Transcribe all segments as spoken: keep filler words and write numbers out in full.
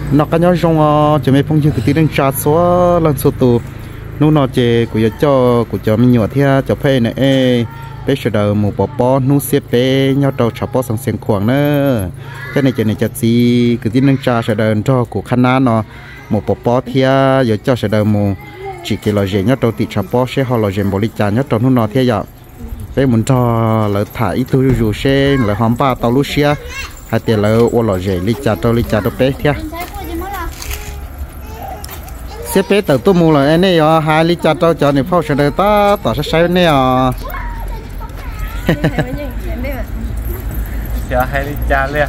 nó cái nhau trong chỉ mấy phong chương cái tiếng trà số lần số tù nu nó chỉ của cho của cho mình nhỏ theo cho phê này bé sờ đầu một bò bò nu xếp bé nhau đầu chọc bò sang xiên khoảng nữa cái này chỉ này chặt gì cái tiếng trà sờ đầu cho của khăn ná nó một bò bò theo giờ cho sờ đầu một chỉ cái lò dẻ nhau đầu tịt chọc bò sẽ họ lò dẻ bò lì trà nhau đầu nu nó theo giờ bé muốn cho lỡ thả ít thôi rồi sẽ lỡ hòm ba tàu lúc xia hai tiền lỡ ô lò dẻ lì trà đầu lì trà đầu bé theo xếp bé từ tôi mua là anh ấy à hai lít trà trâu cho này phao sẽ được ta tỏ sẽ sai này à giờ hai lít trà liền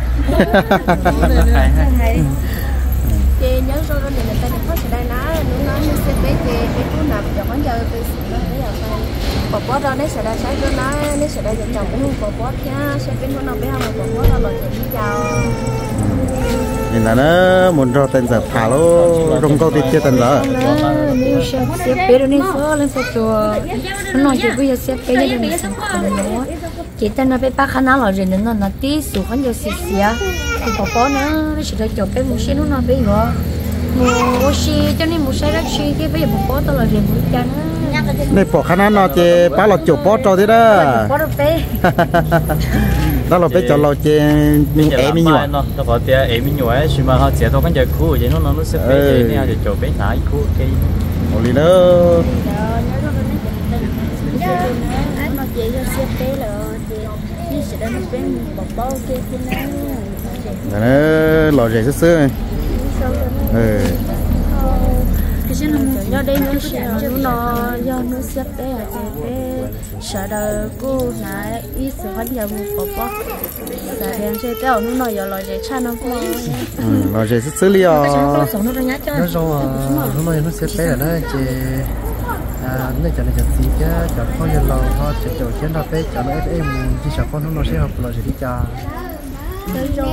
chị nhớ rồi đó này ta được phao sẽ đây ná nó nói xếp bé chị cái cú nạp cho con giờ tôi nó bây giờ phải bỏ bó ra đấy sẽ đây sai rồi ná đấy sẽ đây giờ chồng cũng không bỏ bó kia xếp bé nó bé không bỏ bó ra rồi chị chào nhìn là nó muốn cho tên giờ thả lô rong câu thì chưa tên giờ nếu xếp bé rồi nên phơ lên phơ chùa nó nói chuyện bây giờ xếp bé như này sang không nữa chỉ tên nó bé bác khán nào rồi nên nó nó tí số hắn giờ xì xì á thì bỏ bó nữa nó chỉ là chụp bé một xí nó nó bé nữa một xí cho nên một xí rất xí cái bây giờ bỏ bó tao là riêng một chân này bỏ khán nào chị bác là chụp bó cho thế đó bó được bé đó là bé cho lo trên mình em mình nhỏ nó có tiền em mình nhỏ ấy, mà họ sẽ thôi cái giờ cũ vậy nó nó sẽ bé này để cho bé nãy cũ cái một lý nữa nó lò rẻ sữa ừ cái nó do đây nó sẽ nó do nó xếp đấy à chị bé sợ đời cô này ít sự phát giờ một bọc bọc sợ đèn xe kéo nó nói giờ lò rẻ cha nó cũng lò rẻ sữa li à nó rồi nó nói nó xếp bé ở đây chị à nó cho nó cho gì chứ cho con giờ lò họ cho cho trên đó bé cho nó em chỉ sợ con nó sẽ học lò rẻ đi cha rồi rồi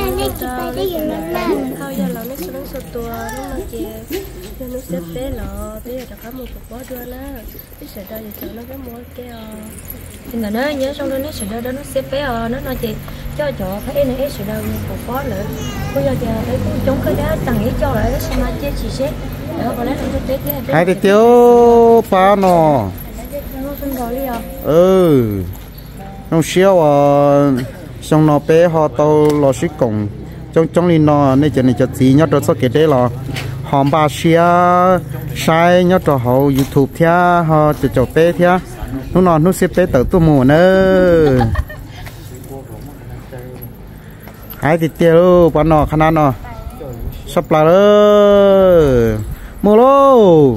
thôi giờ là nó xuống số tua nó nói chị cho nó xếp bé lọ bây giờ có một cục bó đưa nó cái sợi đôi thì nó cái mua cái nhưng mà nó nhớ xong rồi nó sợi đôi đó nó xếp bé nó nói chị cho chỗ thấy này sợi đôi một cục bó nữa bây giờ giờ thấy cũng chống cái đó tặng ý cho lại nó xem mà chế chỉ xếp đó còn lấy nó tế cái hai cái tiêu phá nó ừ không xíu à xong nó bé họ tao lo xí cổng trong trong này nó này chuyện này cho gì nhớ cho cái đấy là họ ba xia sai nhớ cho họ YouTube thia họ cho cho bé thia nó nó nó xếp bé tự tôi mua nữa hai thì tiêu bán nó khả năng nó sắp lại rồi mua lô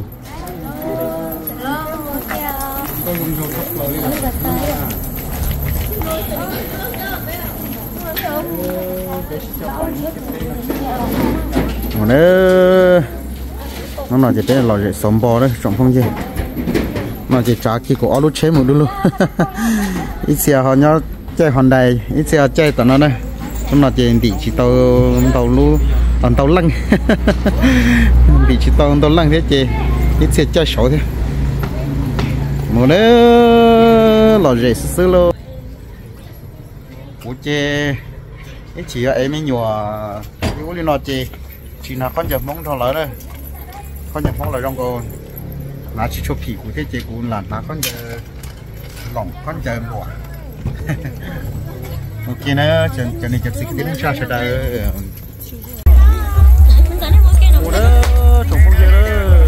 nữa nó nói chỉ là lò sống bò đấy trồng không gì nó chỉ trả kia của áo chế một đôi luôn ít xe họ nhớ chơi hòn đài ít xe chơi tao nó đây nó nói chỉ đi chỉ tàu tàu lu toàn tàu lăng đi chỉ tàu tàu lăng thế chị ít xe chơi sổ thế một nữa lò rẻ xứ luôn của chị ít chỉ ở em mới nhỏ cái lý nó chị chỉ là con giờ mong thằng lỡ đây con giờ mong là trong cô là chỉ chụp phỉ của thế chị cũng là là con giờ lỏng con giờ bỏ ok nữa cho cho nên chụp xịt cái cha sẽ đây ủa đó trồng không giờ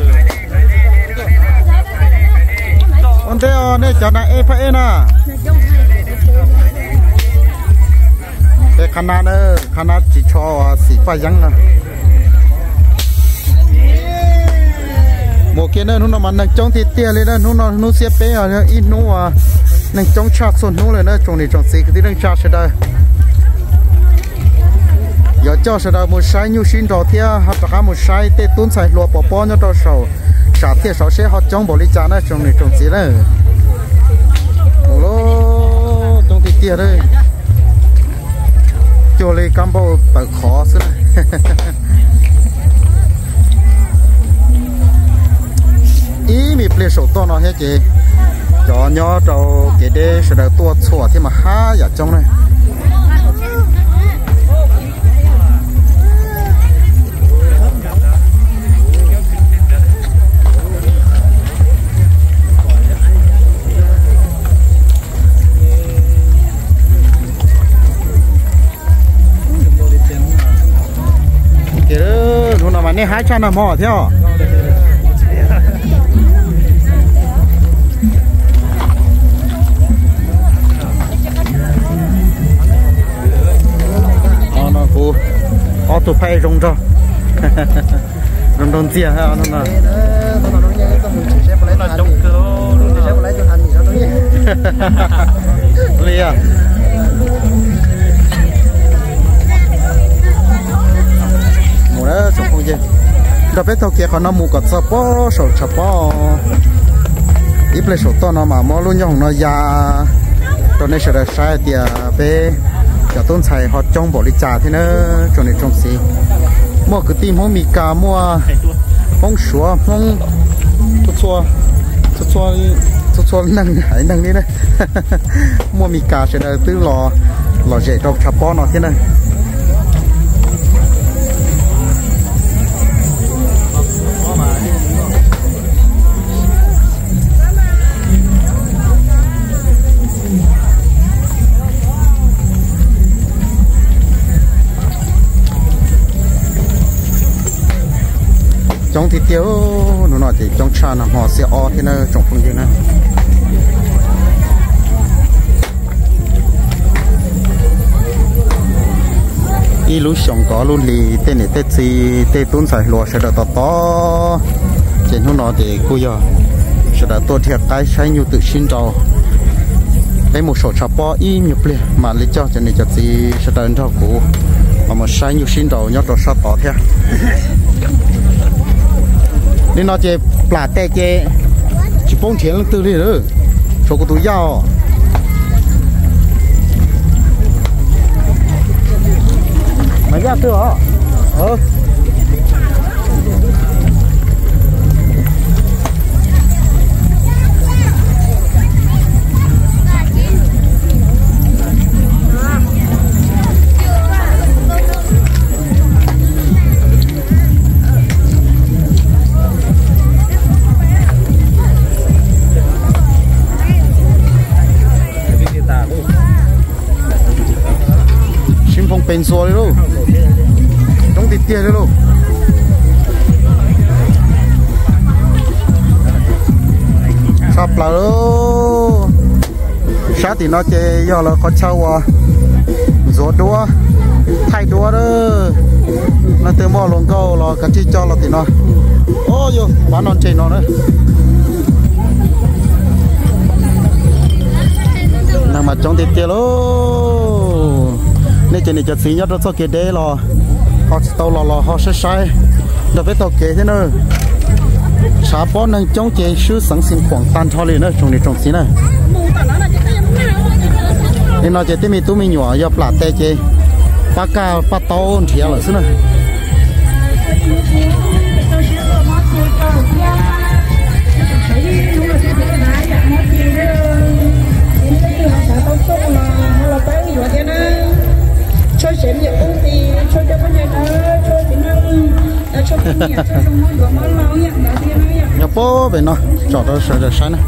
đó con thế à này cho này em phải nè cái khăn nữa khăn chỉ cho xịt phải răng nè một cái nữa nó mà nâng trong thì tia lên đó nó nó nó xếp bé ở ít nó à nâng trong chặt xuống nó lên đó trong này trong xịt cái nâng chặt sẽ đây giờ cho sẽ đây một sai nhiều xin đồ thia hoặc là một sai tê tuôn sai lúa bỏ bỏ nhau cho sầu chặt thia sầu sẽ họ trong bỏ đi chặt đó trong này trong xịt đó ồ trong thì tia đây cho lấy cam bao bạc khó xí ý mi ple sổ to nó hết chị cho nhỏ trâu cái đấy sẽ được tua chua thì mà há ở trong này kia đó nó nằm này hai trăm năm mỏ theo nó cô ô tô phay rong cho rong rong chia ha nó là nó nói nghe tôi muốn chia sẻ với lại trong cơ chia sẻ với lại cho anh thì sao nói nghe lý à mùa đó sống không gì đặc biệt thâu kia còn nó mù cọt sập bó sầu chập bó ít lấy sầu to nó mà mò luôn nhông nó già cho nên sẽ sai thì bé cho tôn xài họ trong bộ lịch trà thế nữa cho nên trong xí mua cái tim không mì cá mua không sủa không chút chua chút chua chút chua nâng hãy nâng đi đây mua mì cá sẽ là từ lò lò dễ trong chập bó nó thế này trong thì tiêu nó nói thì trong trà là họ sẽ o thế nào trong phương diện này y lú sống có luôn lì tên này tên gì tên tuấn sai lúa sẽ được to to trên nó nói thì cô giờ sẽ được tôi thiệt cái sai nhiều tự sinh trâu cái một số chạp bò y nhiều liền mà lấy cho cho nên cho gì sẽ được cho cô mà một sai nhiều sinh trâu nhớ cho sao to thế nên nó chỉ plá tê chỉ chỉ bông tiền lên từ đi rồi cho cái túi dao mày ra chưa hả ờเป็นซัวเลยลูกต้องติดเตี้ยเลยลูกชอบเปล่าลูกชาติnó chơi giờ là con trâu à rốt đua thay đua đó nó từ mò lồng câu là cái chi cho là thì nó ô yo bán non chơi nó nữa nằm mà trong tiệt tia luôn nên trên này chợt xí nhớ cho kia đế lò họ tàu lò lò họ sẽ sai được với tàu kế thế nữa xả bó năng chống chế sư sẵn sinh khoảng tan cho liền nữa trong này trong xí này nên nó chế tí mi tú mi nhỏ do plá tê chế ba ca ba tàu thì là xí này cho xem nhiều công ty cho cho các nhà đó cho thì nó cho cái nhà cho xong nó có món máu nhận đó thì nó nhận nhập bố về nó chọn đó sợ được sai này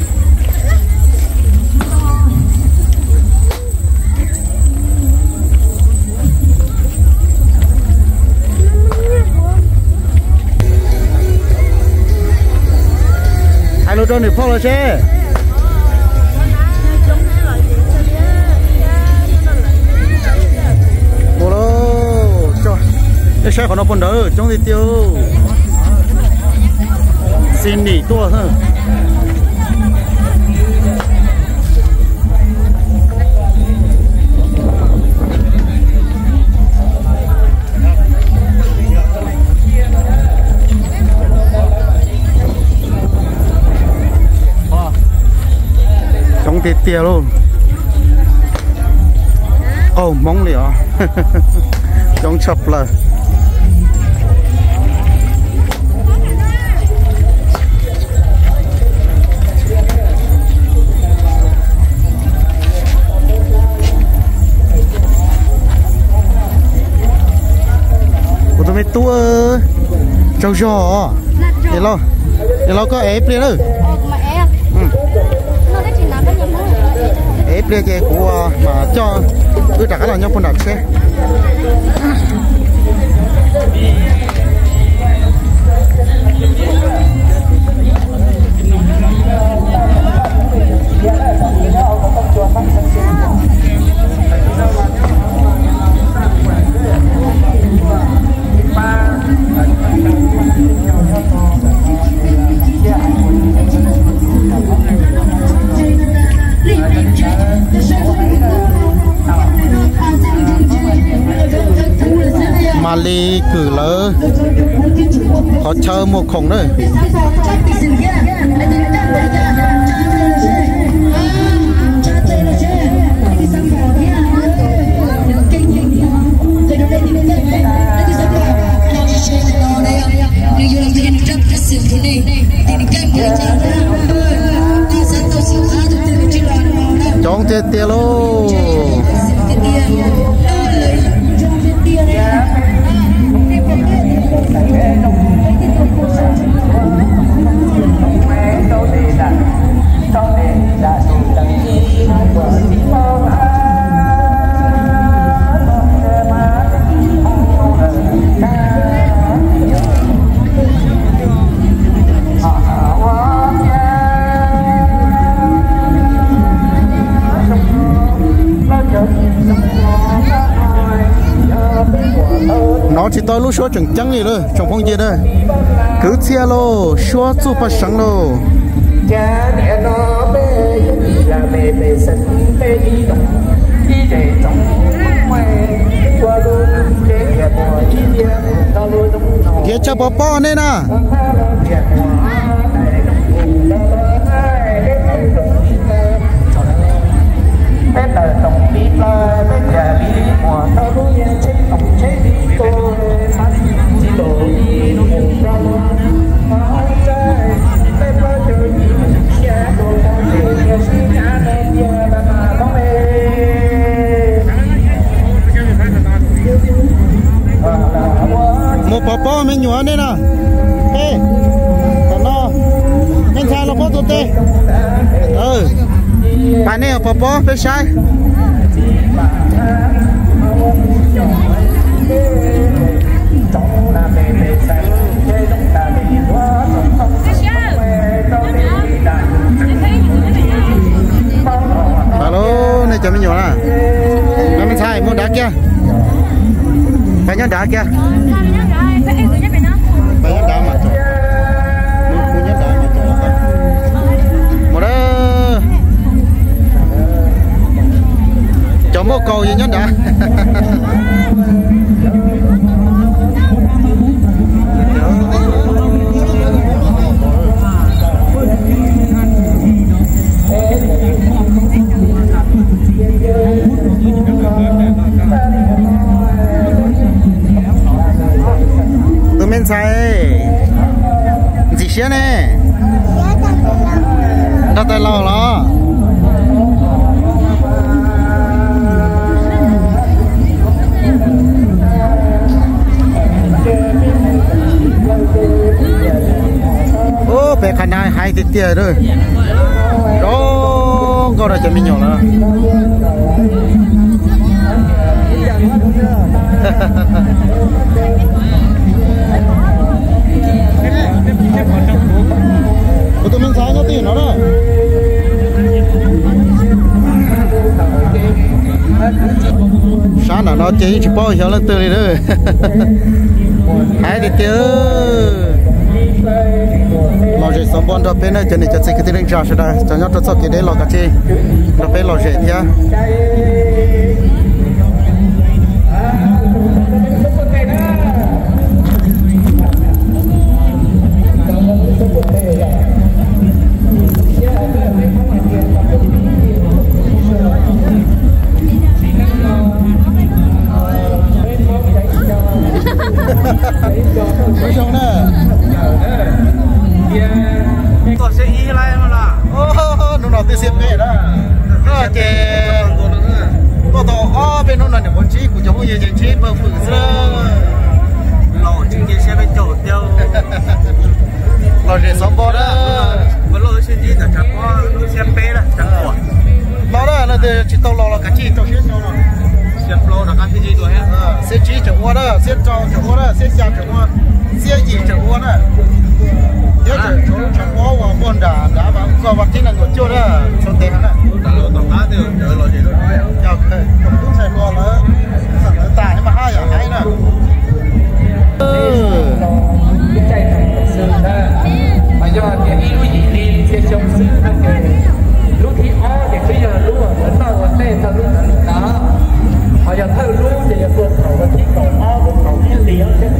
hai lô trơn được phong rồi chứ cái xe của nó còn đỡ trong thì tiêu xin đi tua hơn trong thì tiêu luôn ô mong liệu trong chập là tua trâu giò để lo để lo có ép liền rồi ép liền cái của mà cho cứ trả cái là nhau con đặt xe chỉ cử lỡ họ chờ một khổng đấy chọn tiền tiền luôn nó chỉ tôi lúc số chẳng trắng gì thôi trong phong gì đây cứ chia lô số chú bắt sáng lô kia cho bò bò nên à một bò bò mình nhua nên à ê còn nó mình thay là bò tụt tê ừ bài này bò bò bên sai alo này cho mình nhua à nó mình thay mua đá kia phải nhớ đá kia phải nhớ đá mà chỗ mua nhớ đá mà chỗ một đó chỗ mua cầu gì nhớ đá mình xài gì xía nè đặt tay lò lò ô bé khăn này hai tiệt tiệt rồi đó có rồi cho mình nhỏ nữa của tụi mình xài nó tiền nó đó sáng nào nó chỉ chỉ bao nhiêu lần từ này nữa hai đi tiêu lò rễ sống bon đó bên này cho nên cho cái tiếng trả sẽ đây cho nhau cho cái đấy lò cá chi nó bên lò rễ nhá Bây giờ nè có xe y lại mà là ô nó nó tự xếp về đó nó chè có tổ o bên nó là để con chi của cháu bây giờ chi bơ phử sơ lò chừng gì xe bên chỗ tiêu lò để sống bò đó vẫn lò xe chi là chẳng có lò xe bé là chẳng có lò đó là để chỉ tàu lò là cả chi tàu xe nhau rồi xe lò là cái gì rồi ha xe chi chẳng qua đó xe trâu chẳng qua đó xe xe chẳng qua xe gì chẳng qua đó nhớ chẳng chỗ chẳng qua và buồn đã đã vào có vật chính là ngồi chỗ đó trong tiền đó lò tàu cá đều đợi lò gì đó chào thầy không đúng sai lò nữaสั่งnó tài nhưng mà hai ở hai nè chạy thành sự ta mà do cái yêu gì đi xe trong sự ta kể lúc thì ó thì bây giờ lúc ở vẫn nào ở đây ta lúc đó họ giờ thơ lúc thì vừa cầu và khi cầu ó cũng cầu như liền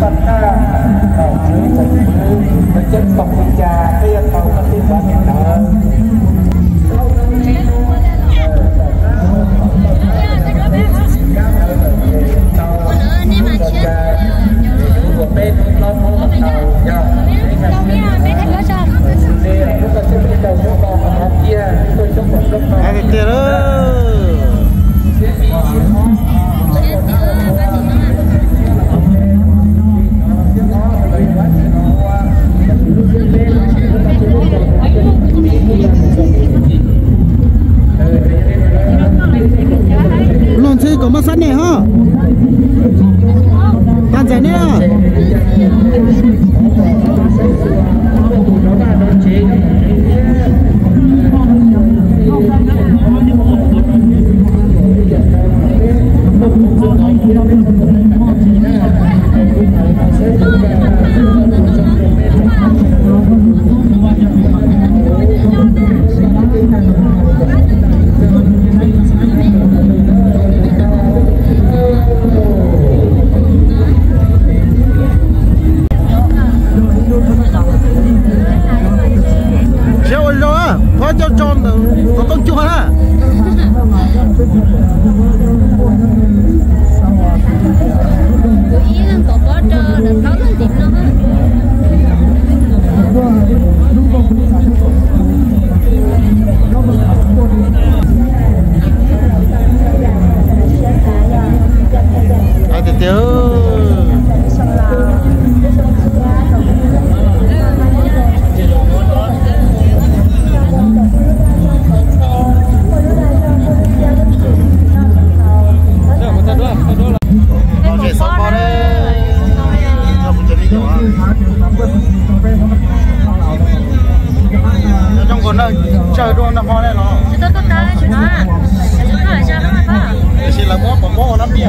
chơi đua năm nay nó chúng tôi có tới chúng nó chúng nó là sao nó mà có chỉ là mua bóng bóng lắm bia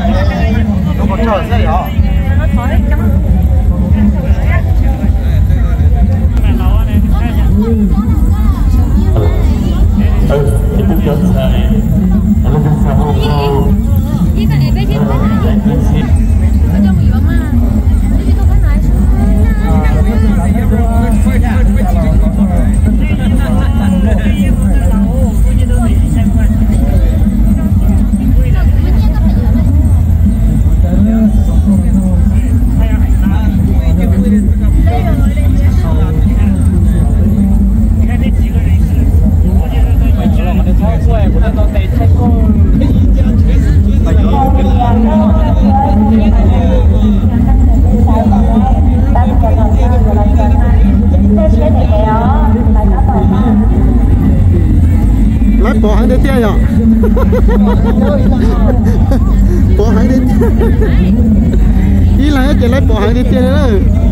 nó còn chờ xe hả nó thổi cắm đi cái này bây giờ cái này ở trong gì mà đi tôi cái này lấy bỏ hai đứa tia nhở bỏ hai đứa ý là chỉ lấy bỏ hai đứa tia nữa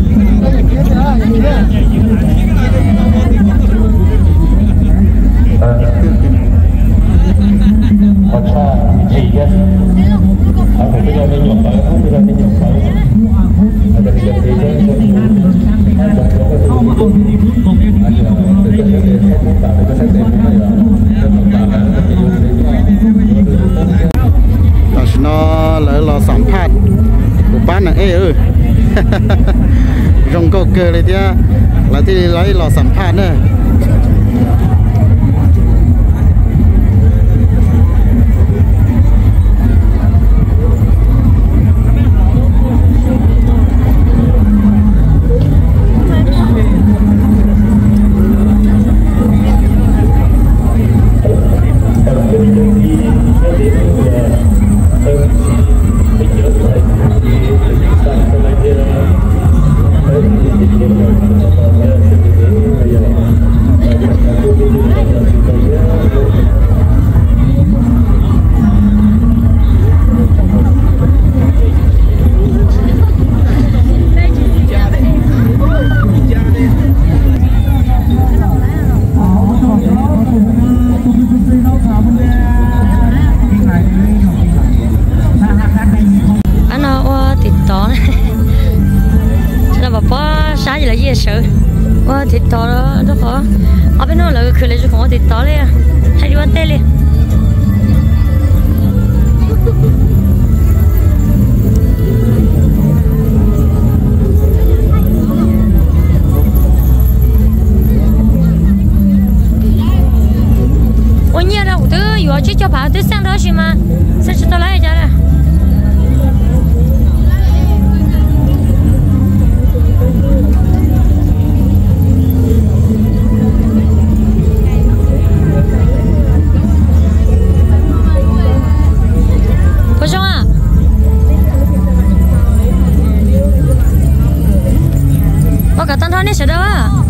còn sao gì chứ ở bây giờ đi nhộn tới không bây giờ đi nhộn tới ở đây giờ đi tới nó lấy lò sản phát của bán này ơi rong câu cơ này kia là thì lấy lò sản phát nữa 哇，跌倒了，都好。我边那两个去你就同我跌倒了呀，还有我带哩。 này sẽ đâu à